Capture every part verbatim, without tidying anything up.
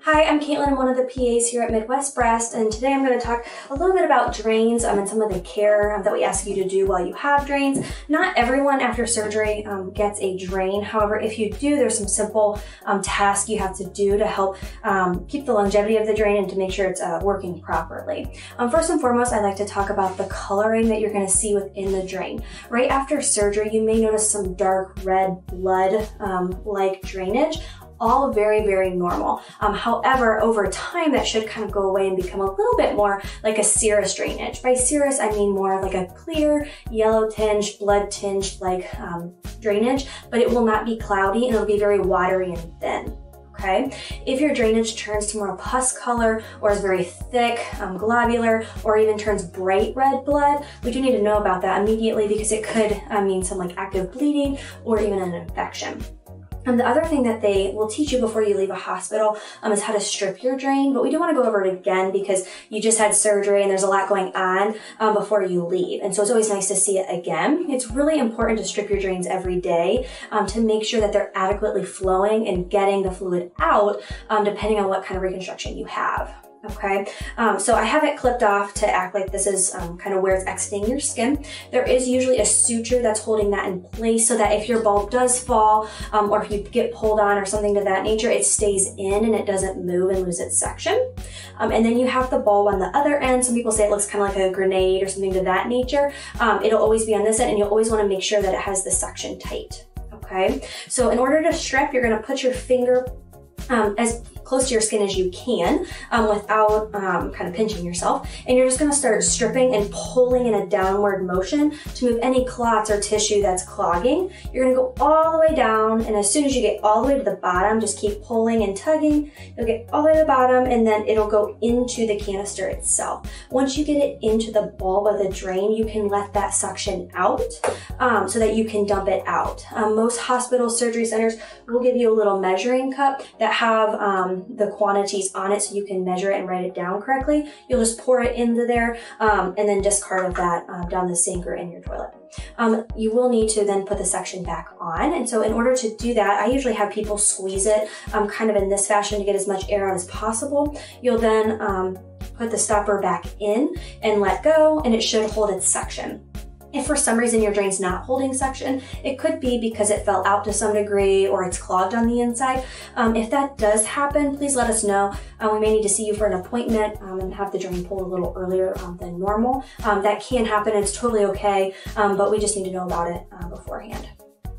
Hi, I'm Kaitlyn. I'm one of the P As here at Midwest Breast, and today I'm going to talk a little bit about drains um, and some of the care um, that we ask you to do while you have drains. Not everyone after surgery um, gets a drain. However, if you do, there's some simple um, tasks you have to do to help um, keep the longevity of the drain and to make sure it's uh, working properly. Um, first and foremost, I'd like to talk about the coloring that you're going to see within the drain. Right after surgery, you may notice some dark red blood um, like drainage. All very, very normal. Um, however, over time, that should kind of go away and become a little bit more like a serous drainage. By serous, I mean more like a clear, yellow tinged, blood tinged like um, drainage, but it will not be cloudy and it'll be very watery and thin. Okay. If your drainage turns to more pus color or is very thick, um, globular, or even turns bright red blood, we do need to know about that immediately because it could uh, mean some like active bleeding or even an infection. And the other thing that they will teach you before you leave a hospital um, is how to strip your drain, but we do want to go over it again because you just had surgery and there's a lot going on um, before you leave. And so it's always nice to see it again. It's really important to strip your drains every day um, to make sure that they're adequately flowing and getting the fluid out um, depending on what kind of reconstruction you have. Okay, um, so I have it clipped off to act like this is um, kind of where it's exiting your skin. There is usually a suture that's holding that in place so that if your bulb does fall um, or if you get pulled on or something to that nature, it stays in and it doesn't move and lose its section. Um, and then you have the bulb on the other end. Some people say it looks kind of like a grenade or something to that nature. Um, it'll always be on this end and you'll always want to make sure that it has the suction tight. Okay, so in order to strip, you're going to put your finger um, as close to your skin as you can um, without um, kind of pinching yourself. And you're just gonna start stripping and pulling in a downward motion to move any clots or tissue that's clogging. You're gonna go all the way down, and as soon as you get all the way to the bottom, just keep pulling and tugging. You'll get all the way to the bottom, and then it'll go into the canister itself. Once you get it into the bulb of the drain, you can let that suction out um, so that you can dump it out. Um, most hospital surgery centers will give you a little measuring cup that have um, the quantities on it so you can measure it and write it down correctly. You'll just pour it into there um, and then discard of that um, down the sink or in your toilet. Um, you will need to then put the suction back on, and so in order to do that, I usually have people squeeze it um, kind of in this fashion to get as much air out as possible. You'll then um, put the stopper back in and let go, and it should hold its suction. If for some reason your drain's not holding suction, it could be because it fell out to some degree or it's clogged on the inside. Um, if that does happen, please let us know. Um, we may need to see you for an appointment um, and have the drain pulled a little earlier um, than normal. Um, that can happen, it's totally okay, um, but we just need to know about it uh, beforehand.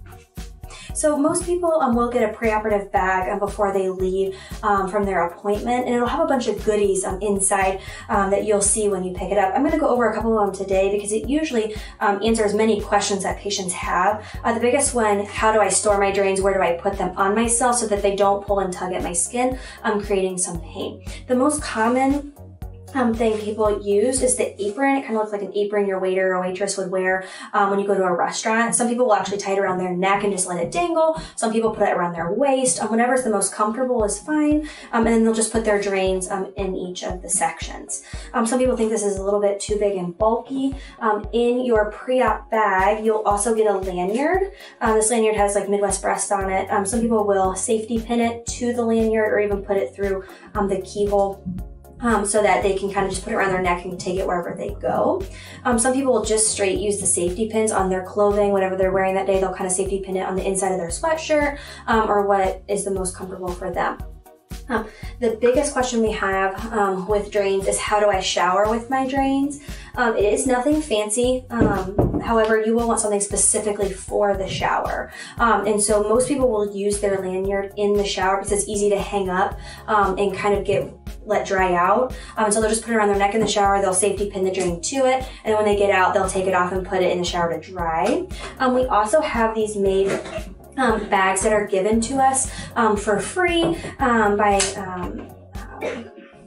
So most people um, will get a preoperative bag um, before they leave um, from their appointment, and it'll have a bunch of goodies um, inside um, that you'll see when you pick it up. I'm gonna go over a couple of them today because it usually um, answers many questions that patients have. Uh, the biggest one, how do I store my drains? Where do I put them on myself so that they don't pull and tug at my skin, um, creating some pain? The most common Um, thing people use is the apron. It kind of looks like an apron your waiter or waitress would wear um, when you go to a restaurant. Some people will actually tie it around their neck and just let it dangle. Some people put it around their waist. Um, whatever's the most comfortable is fine. Um, and then they'll just put their drains um, in each of the sections. Um, some people think this is a little bit too big and bulky. Um, in your pre-op bag, you'll also get a lanyard. Um, this lanyard has like Midwest Breast on it. Um, some people will safety pin it to the lanyard or even put it through um, the keyhole. Um, so that they can kind of just put it around their neck and take it wherever they go. Um, some people will just straight use the safety pins on their clothing, whatever they're wearing that day. They'll kind of safety pin it on the inside of their sweatshirt um, or what is the most comfortable for them. Um, the biggest question we have um, with drains is how do I shower with my drains? Um, it is nothing fancy. Um, however, you will want something specifically for the shower. Um, and so most people will use their lanyard in the shower because it's easy to hang up um, and kind of get let dry out. Um, so they'll just put it around their neck in the shower, they'll safety pin the drain to it, and then when they get out, they'll take it off and put it in the shower to dry. Um, we also have these made um, bags that are given to us um, for free um, by um, um,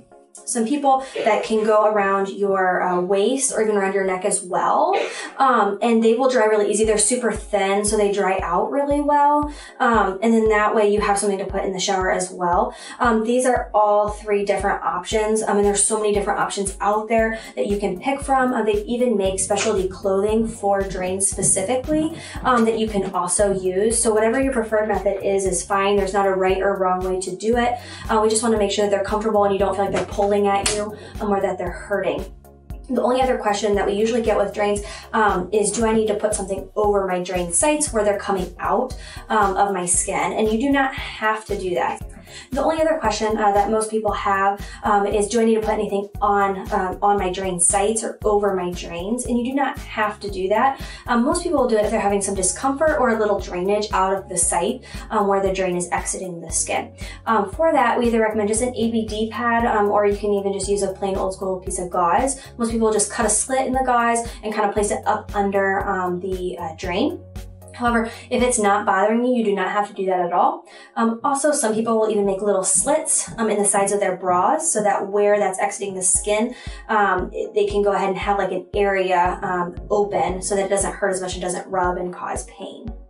some people that can go around your uh, waist or even around your neck as well. Um, and they will dry really easy. They're super thin, so they dry out really well. Um, and then that way you have something to put in the shower as well. Um, these are all three different options. I mean, there's so many different options out there that you can pick from. Uh, they even make specialty clothing for drains specifically um, that you can also use. So whatever your preferred method is, is fine. There's not a right or wrong way to do it. Uh, we just want to make sure that they're comfortable and you don't feel like they're pulling at you um, or that they're hurting. The only other question that we usually get with drains um, is, do I need to put something over my drain sites where they're coming out um, of my skin? And you do not have to do that. The only other question uh, that most people have um, is, do I need to put anything on um, on my drain sites or over my drains? And you do not have to do that. Um, most people will do it if they're having some discomfort or a little drainage out of the site um, where the drain is exiting the skin. Um, for that, we either recommend just an A B D pad um, or you can even just use a plain old school piece of gauze. Most people will just cut a slit in the gauze and kind of place it up under um, the uh, drain. However, if it's not bothering you, you do not have to do that at all. Um, also, some people will even make little slits um, in the sides of their bras so that where that's exiting the skin, um, it, they can go ahead and have like an area um, open so that it doesn't hurt as much and doesn't rub and cause pain.